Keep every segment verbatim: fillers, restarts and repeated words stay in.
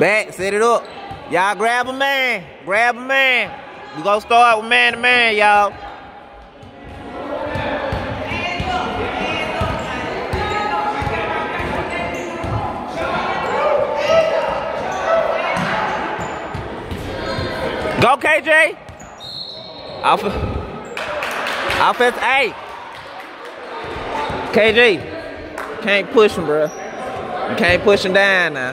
Back, set it up. Y'all grab a man. Grab a man. We gonna start with man to man, y'all. Go, K J. Offense. Offense, hey. K J. Can't push him, bro. You can't push him down now.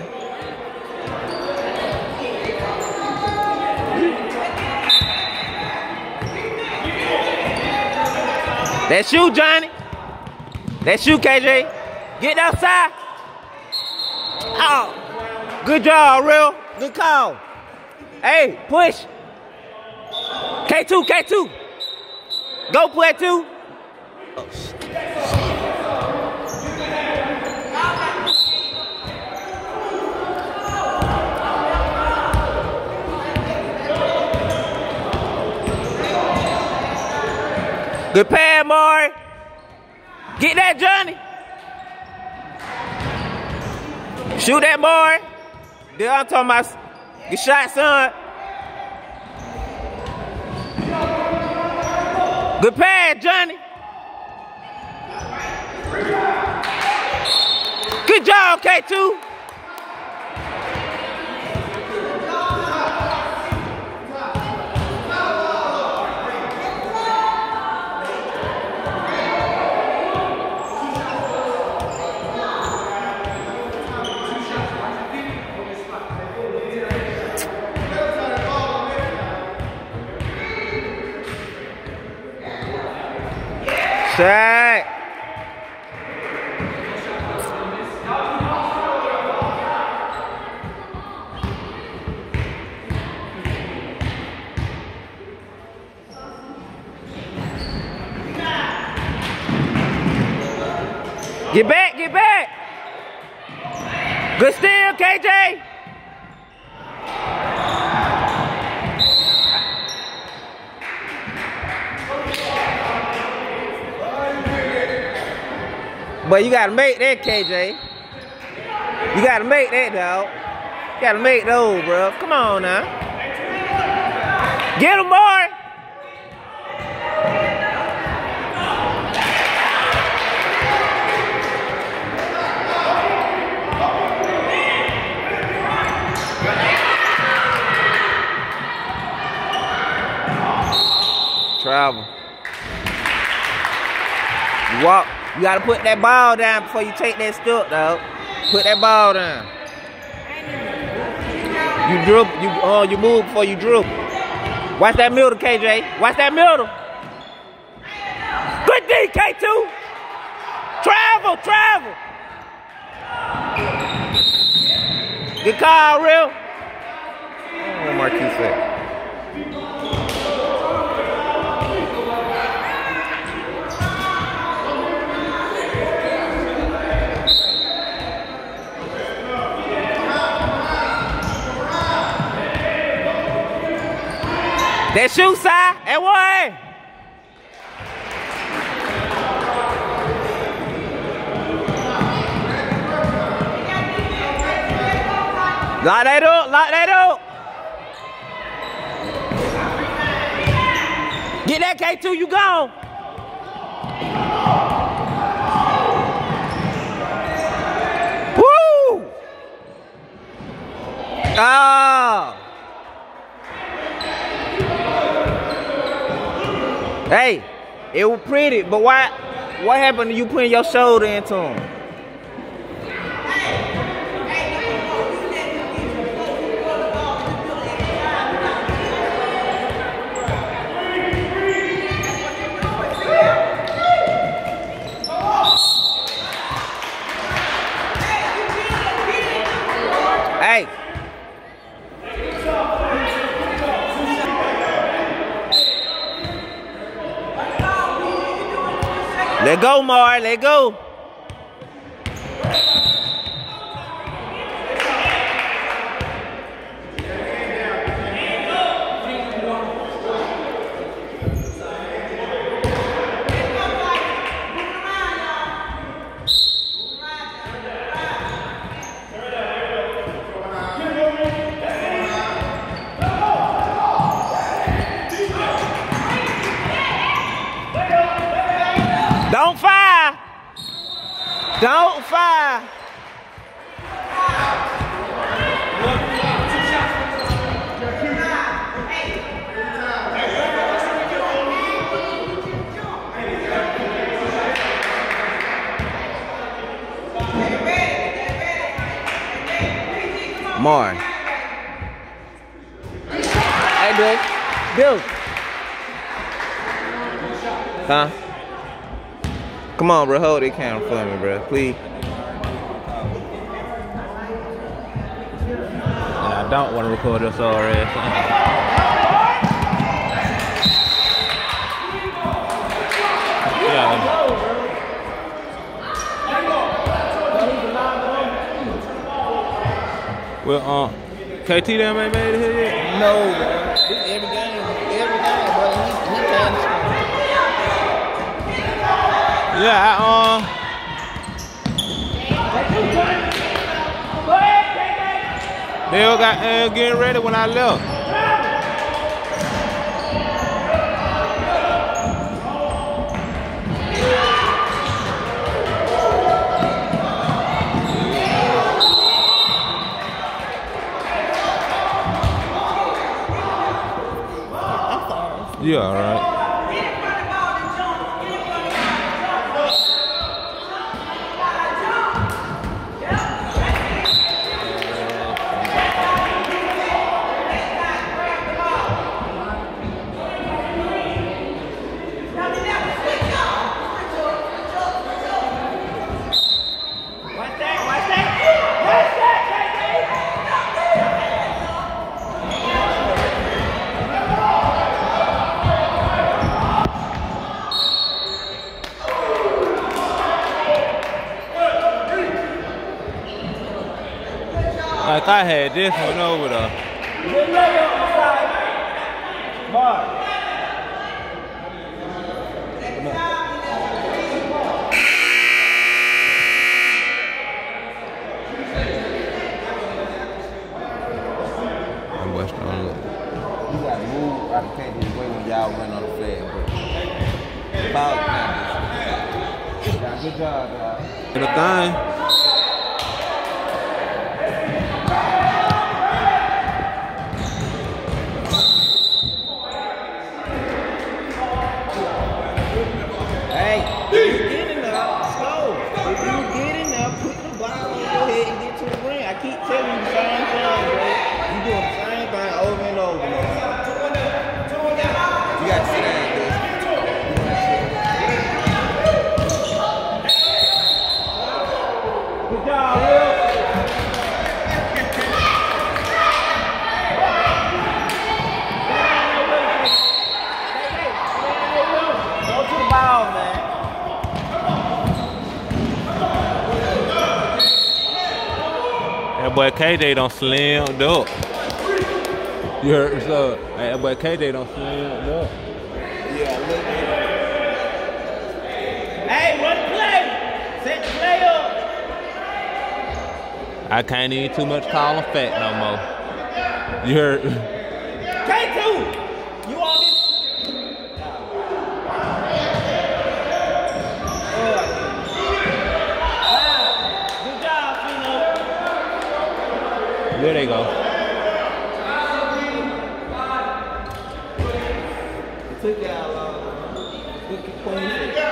That's you, Johnny. That's you, K J. Get outside. Oh. Good job, real. Good call. Hey, push. K two, K two. Go play two. Oh, shit. Good pass, Maury. Get that, Johnny. Shoot that, Maury. Then I'm talking about get shot, son. Good pass, Johnny. Good job, K two. Set. Get back, get back. Good steal, K J. But you gotta make that, K J. You gotta make that, dog. You gotta make those, bro. Come on now. Get him, boy. Travel. You walk. You gotta put that ball down before you take that step, dog. Put that ball down. You dribble, you uh, you move before you dribble. Watch that middle, K J. Watch that middle. Good D, K two. Travel, travel. Good call, real. What Marquis said. That shoe side, that way. Lock that up, lock that up. Get that K two, you gone. Woo! Ah. Hey, it was pretty, but why? What happened to you putting your shoulder into him? Hey. Let go, Mar. Let go. Don't fire. More. Hey, dude. Dude. Huh? Come on, bro. Hold that camera for me, bro. Please. And I don't want to record this already. Yeah. Well, uh, K T them ain't made it here yet? No, bro. This every game, every game, bro. He, he can't Yeah, I, uh. They all got uh, getting ready when I left. Yeah, all right. Like I had this one over there. I'm West on look. You got to move out of Kansas way when y'all run on the flag, bro. Foul Kansas. Good job, dog. And the thing. Keep telling you the same thing, bro. You doing the same thing over and over, man. You gotta sit down, bro. Good job, Will. Go to the ball, man. That boy K J done slimmed up. You heard so that boy K J done slimmed up. Yeah, a little bit. Hey, run the play! Set the play up! I can't even too much call him fat no more. You heard? K two! You on this? Good job, Fino. There they go. It took y'all long. Look at Queen.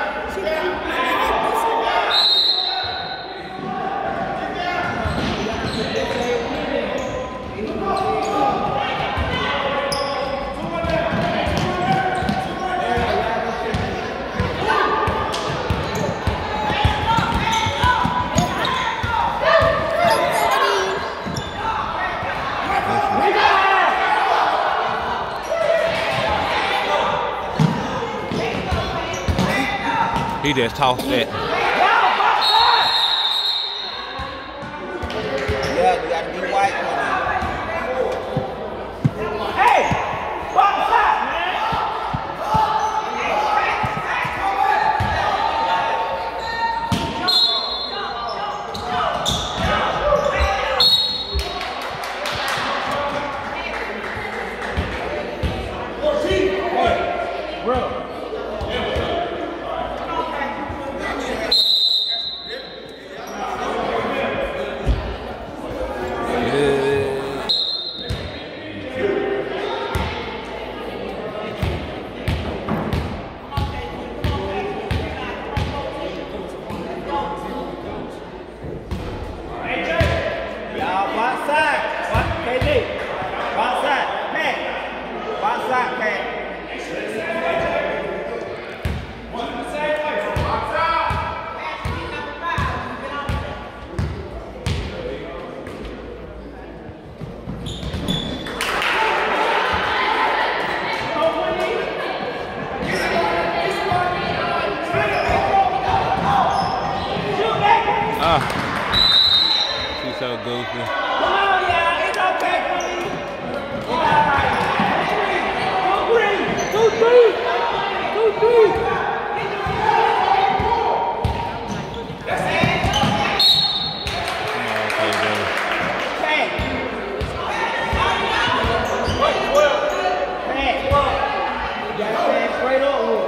He just tossed that. Yeah, you gotta be white on Hey! Box out, man! Bro. outside, Pat. Ah, she's so goofy. Come on, y'all. It's okay, please. It's all right. Two, three. Two, three. Come on, okay, brother. Hey. Hey. You gotta stand straight up with it.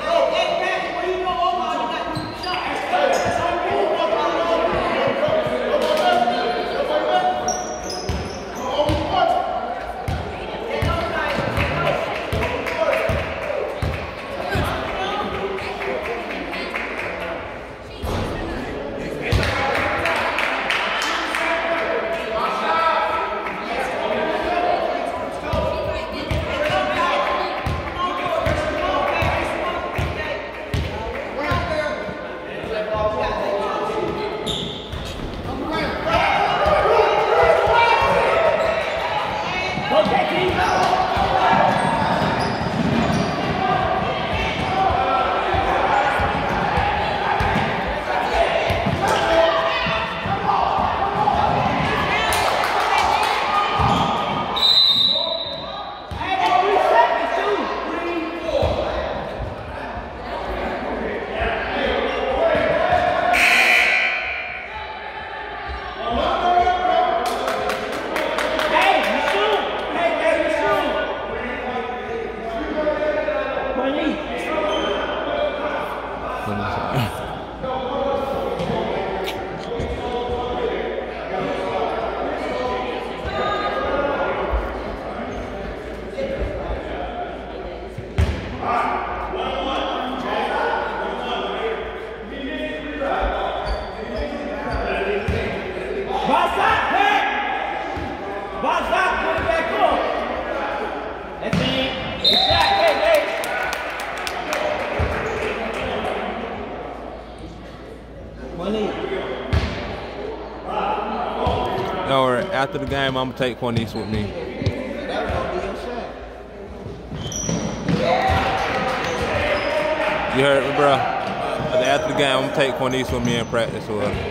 Or after the game, I'm gonna take Quanice with me. You heard me, bro? After the game, I'm gonna take Quanice with me in practice with her.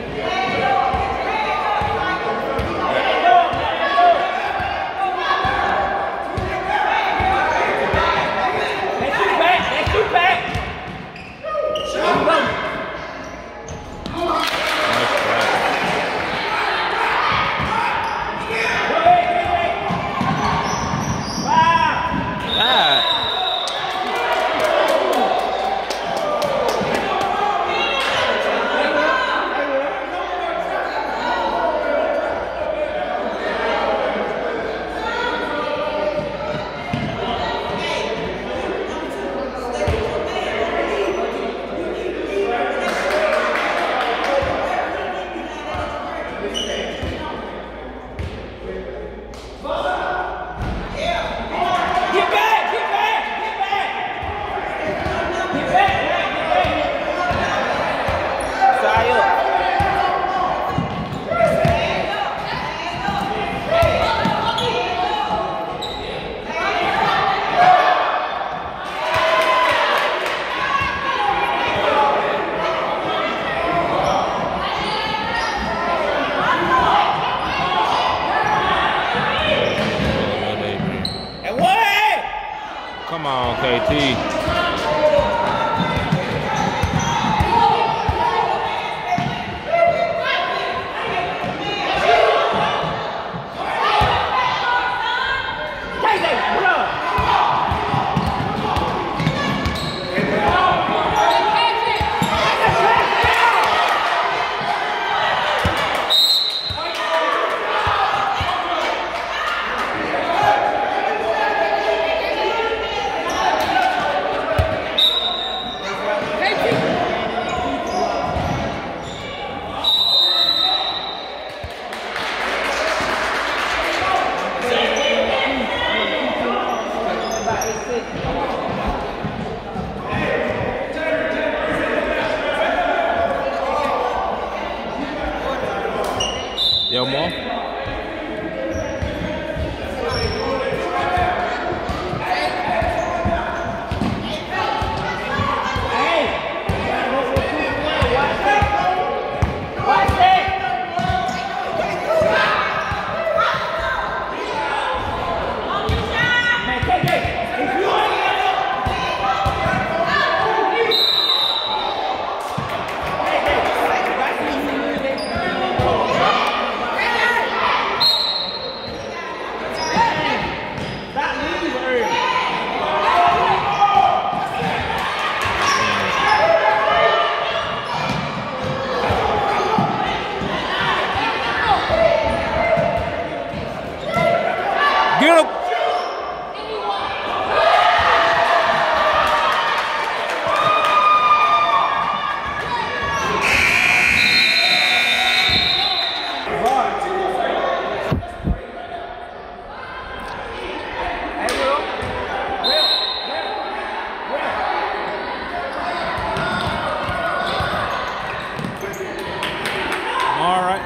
Come on, K T. Yo, Mo. Get him. All right.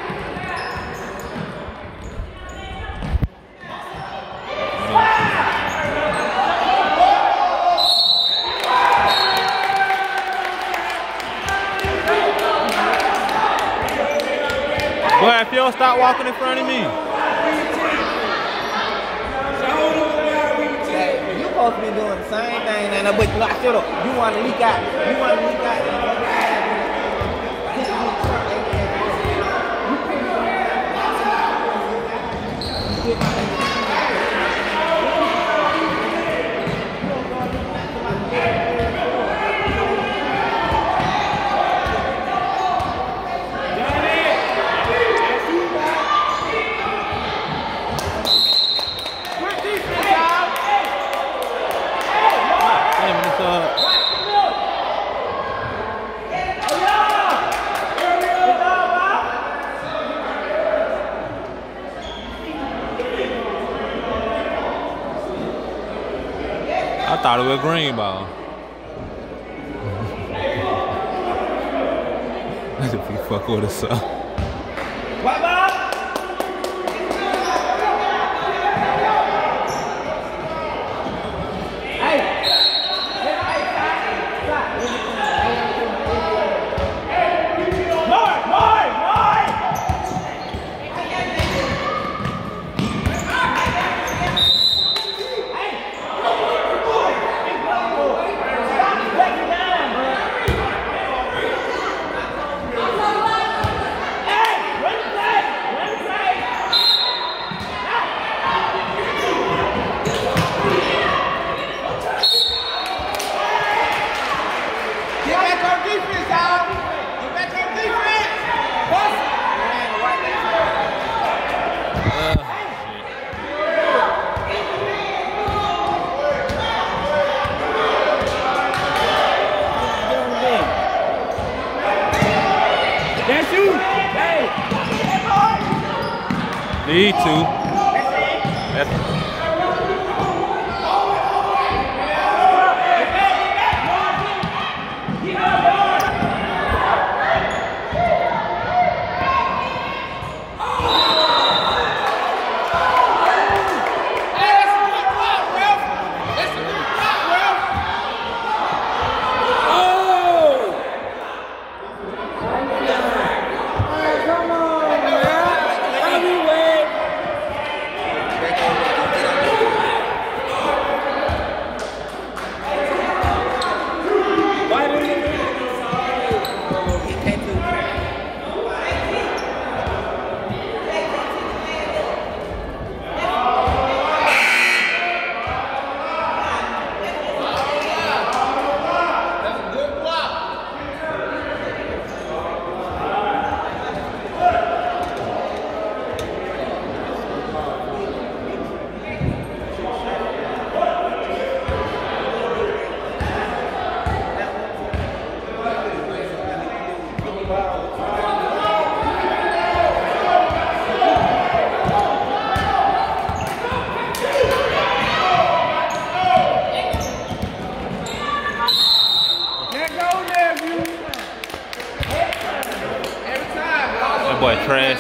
Go ahead, Phil. Stop walking in front of me. You supposed to be doing the same thing, and but you like, shut up. You want to leak out. You want to leak out. Hey, man, it's, uh, I thought it was a green ball. If you fuck with us, uh. White ball. That's you. Hey. Need to. That's Come on, man. Heavyweight.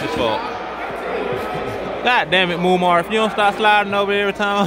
as fuck. God damn it, Moomar. If you don't start sliding over every time.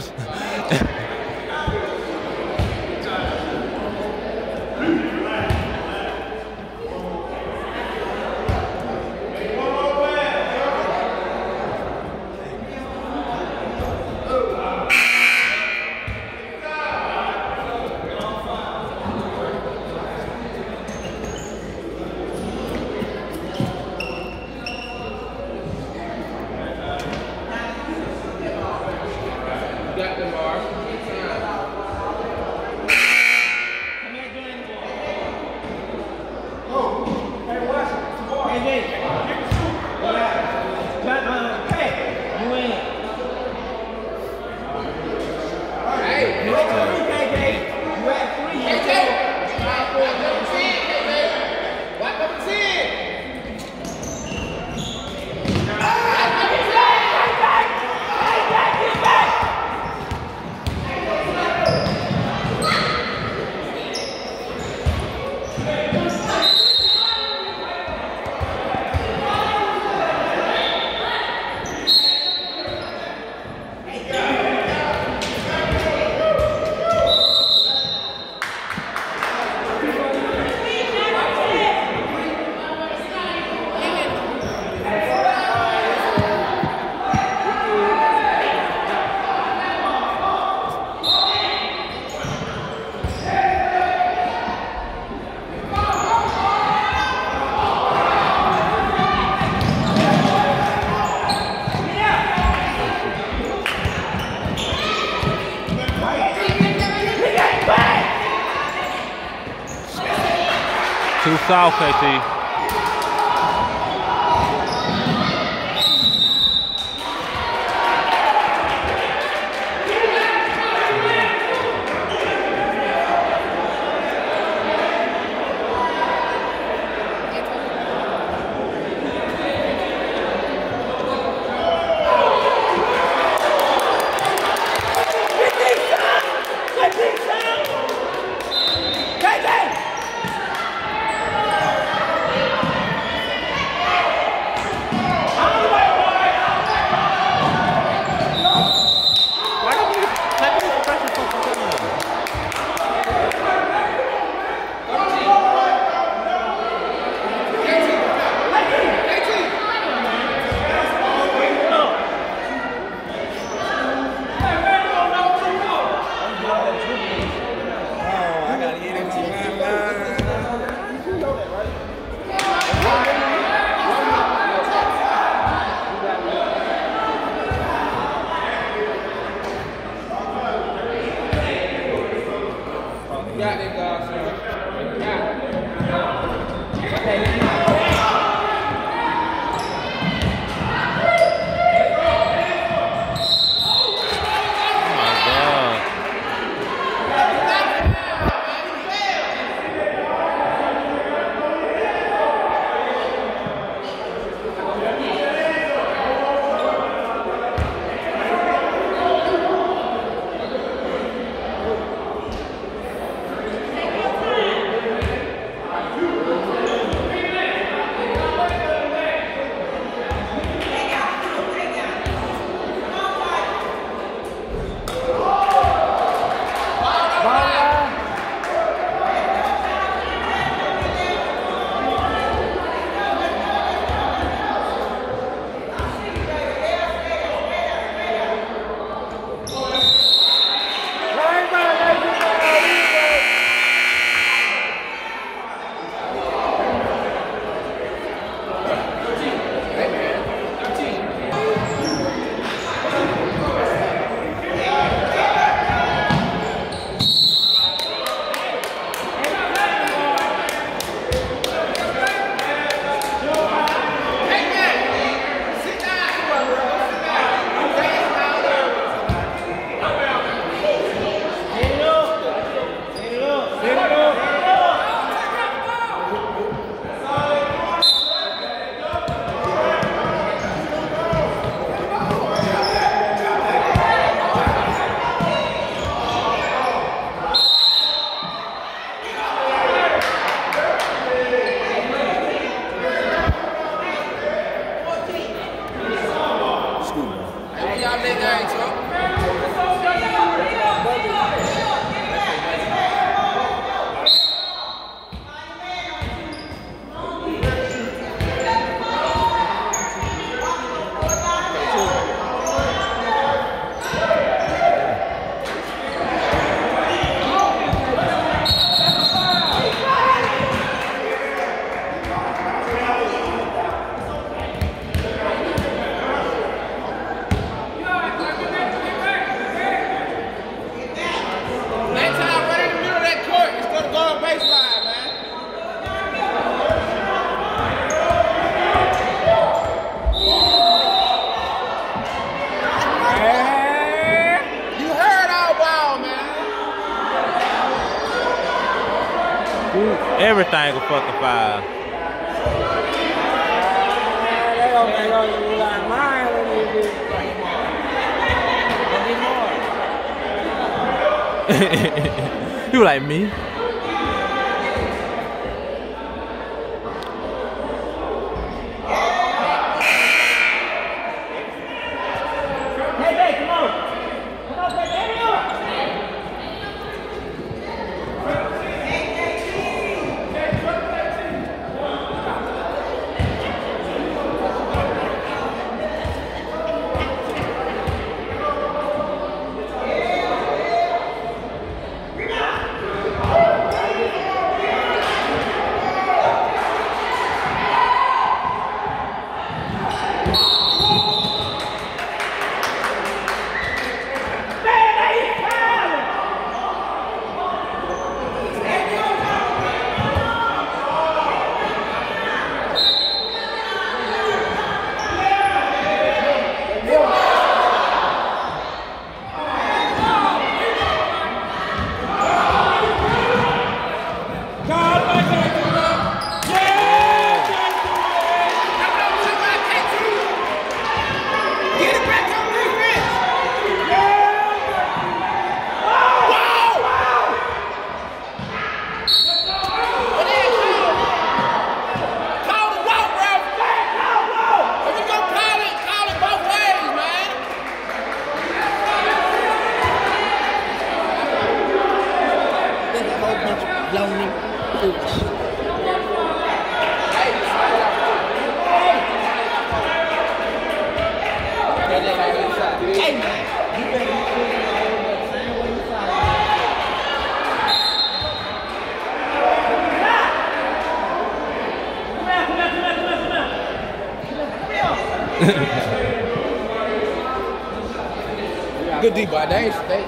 Too soft, K T. Everything a fucking foul. They don't think I'm like mine when they do. You like me? Good deep, but they ain't they.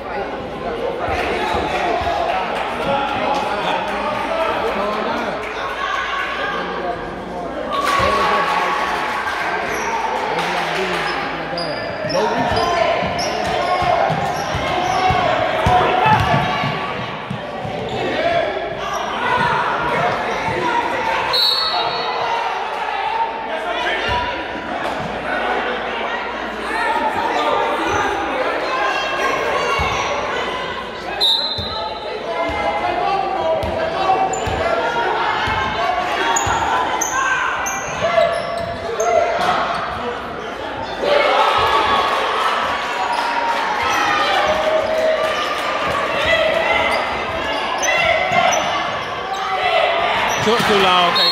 Took too long, K T.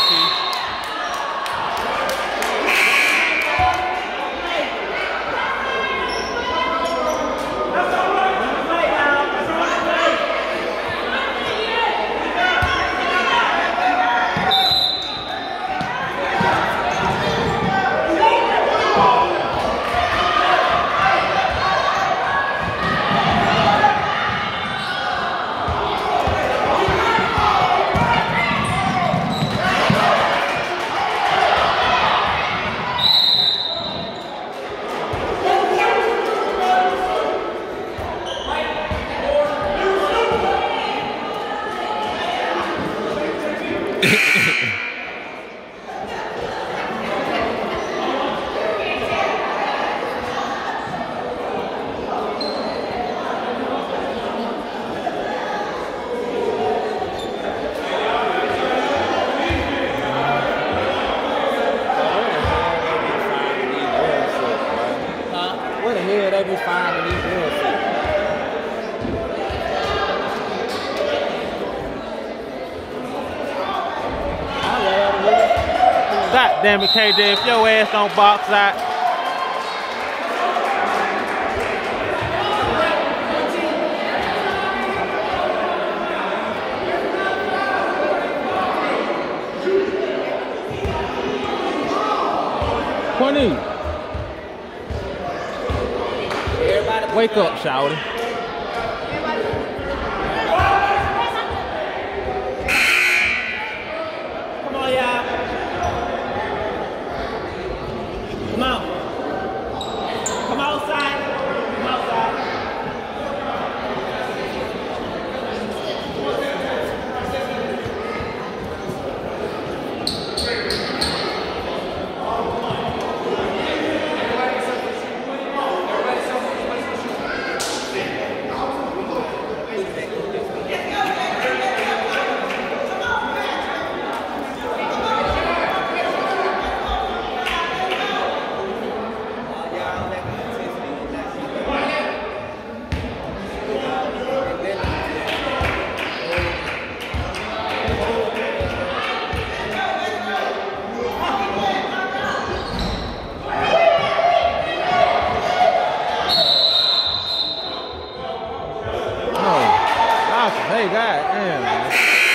God damn it, K J, if your ass don't box out. Corny. Wake up, shouty. Come on, y'all. Come on. Come outside. Come outside. Hey, God damn, man.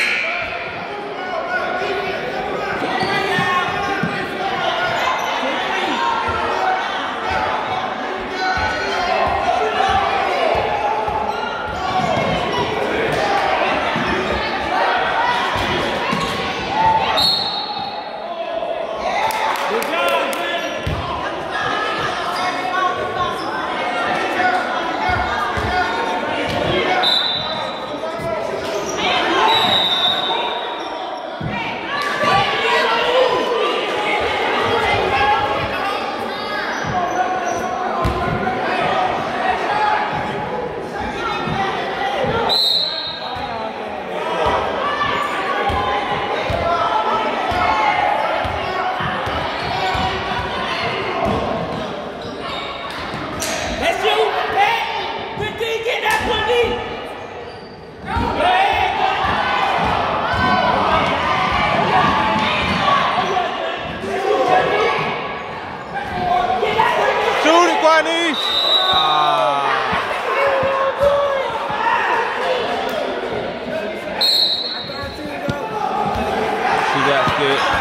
That's you. Hey, fifteen, get that fifteen. Shoot it, Quanish. Ah. She got scared.